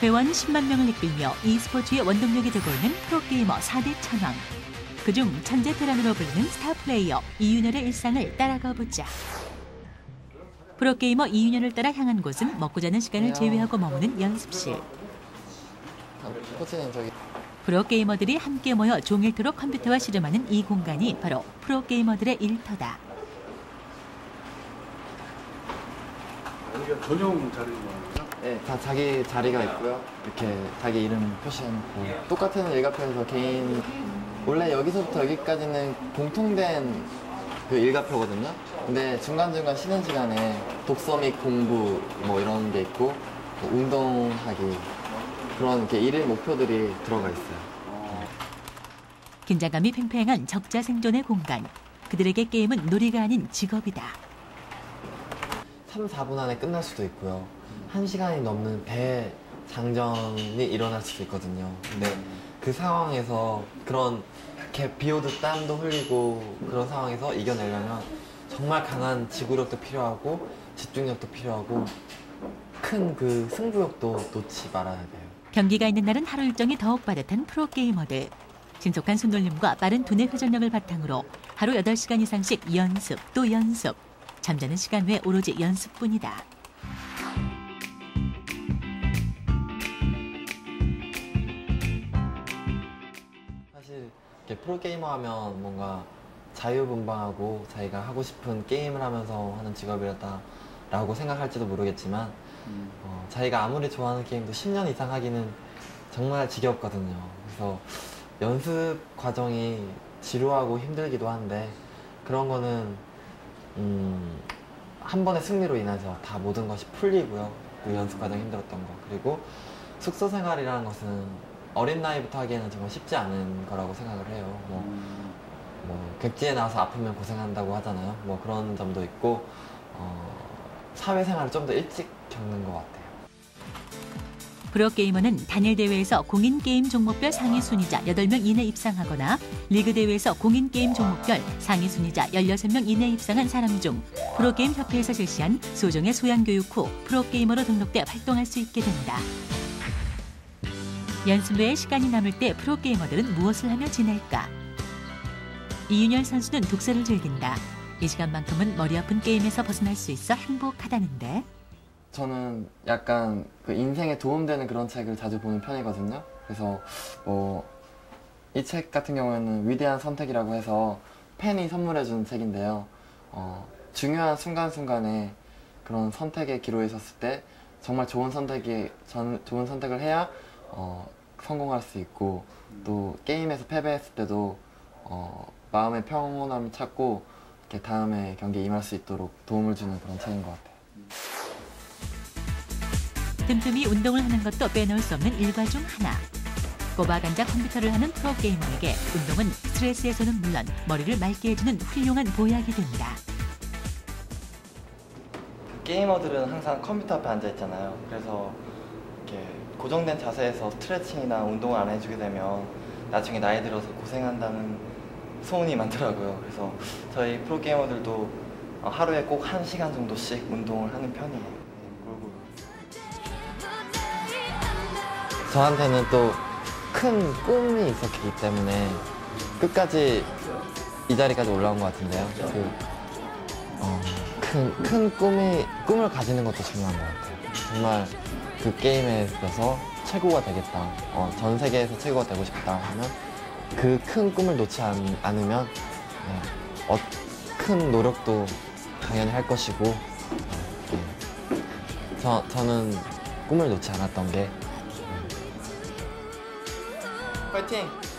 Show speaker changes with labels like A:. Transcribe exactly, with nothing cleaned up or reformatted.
A: 회원 십만 명을 이끌며 e스포츠의 원동력이 되고 있는 프로게이머 사 대 천왕. 그중 천재 테란으로 불리는 스타 플레이어 이윤열의 일상을 따라가 보자. 프로게이머 이윤열을 따라 향한 곳은 먹고 자는 시간을 제외하고 머무는 연습실.
B: 코치님 저기.
A: 프로게이머들이 함께 모여 종일토록 컴퓨터와 씨름하는 이 공간이 바로 프로게이머들의 일터다.
C: 여기가 전용 자리인 거예요?
B: 네, 다 자기 자리가 있고요. 이렇게 자기 이름 표시해놓고 똑같은 일과표에서 개인 원래 여기서부터 여기까지는 공통된 그 일과표거든요. 근데 중간중간 쉬는 시간에 독서 및 공부 뭐 이런 게 있고 뭐 운동하기 그런 이렇게 일일 목표들이 들어가 있어요.
A: 긴장감이 팽팽한 적자 생존의 공간. 그들에게 게임은 놀이가 아닌 직업이다.
B: 삼, 사 분 안에 끝날 수도 있고요. 한 시간이 넘는 대장전이 일어날 수도 있거든요. 근데 그 상황에서 그런 이렇게 비 오듯 땀도 흘리고 그런 상황에서 이겨내려면 정말 강한 지구력도 필요하고 집중력도 필요하고 큰 그 승부욕도 놓지 말아야 돼요.
A: 경기가 있는 날은 하루 일정이 더욱 빠듯한 프로게이머들. 신속한 손놀림과 빠른 두뇌 회전력을 바탕으로 하루 여덟 시간 이상씩 연습 또 연습. 잠자는 시간 외 오로지 연습뿐이다.
B: 사실 이렇게 프로게이머 하면 뭔가 자유분방하고 자기가 하고 싶은 게임을 하면서 하는 직업이라고 생각할지도 모르겠지만 음. 어, 자기가 아무리 좋아하는 게임도 십 년 이상 하기는 정말 지겹거든요. 그래서 연습 과정이 지루하고 힘들기도 한데 그런 거는 음, 한 번의 승리로 인해서 다 모든 것이 풀리고요. 그 연습 과정이 힘들었던 거. 그리고 숙소 생활이라는 것은 어린 나이부터 하기에는 정말 쉽지 않은 거라고 생각을 해요. 뭐, 뭐 객지에 나와서 아프면 고생한다고 하잖아요. 뭐 그런 점도 있고 어, 사회생활을 좀 더 일찍 겪는 것 같아요.
A: 프로게이머는 단일 대회에서 공인 게임 종목별 상위 순위자 여덟 명 이내 입상하거나 리그 대회에서 공인 게임 종목별 상위 순위자 열여섯 명 이내 입상한 사람 중 프로게임 협회에서 실시한 소정의 소양 교육 후 프로게이머로 등록돼 활동할 수 있게 된다. 연습 외에 시간이 남을 때 프로게이머들은 무엇을 하며 지낼까? 이윤열 선수는 독서를 즐긴다. 이 시간만큼은 머리 아픈 게임에서 벗어날 수 있어 행복하다는데.
B: 저는 약간 그 인생에 도움되는 그런 책을 자주 보는 편이거든요. 그래서 뭐 이 책 같은 경우에는 위대한 선택이라고 해서 팬이 선물해준 책인데요. 어, 중요한 순간순간에 그런 선택의 기로에 섰을 때 정말 좋은 선택이 전, 좋은 선택을 해야 어, 성공할 수 있고 또 게임에서 패배했을 때도 어, 마음의 평온함을 찾고 이렇게 다음에 경기에 임할 수 있도록 도움을 주는 그런 책인 것 같아요.
A: 틈틈이 운동을 하는 것도 빼놓을 수 없는 일과 중 하나. 꼬박 앉아 컴퓨터를 하는 프로게이머에게 운동은 스트레스에서는 물론 머리를 맑게 해주는 훌륭한 보약이 된다.
B: 그 게이머들은 항상 컴퓨터 앞에 앉아 있잖아요. 그래서 이렇게 고정된 자세에서 스트레칭이나 운동을 안 해주게 되면 나중에 나이 들어서 고생한다는 소문이 많더라고요. 그래서 저희 프로게이머들도 하루에 꼭 한 시간 정도씩 운동을 하는 편이에요. 저한테는 또 큰 꿈이 있었기 때문에 끝까지 이 자리까지 올라온 것 같은데요. 그, 어, 큰, 큰 꿈이, 꿈을 가지는 것도 중요한 것 같아요. 정말 그 게임에 있어서 최고가 되겠다. 어, 전 세계에서 최고가 되고 싶다 하면 그 큰 꿈을 놓지 않, 않으면 네, 어, 큰 노력도 당연히 할 것이고 네. 저, 저는 꿈을 놓지 않았던 게 파이팅!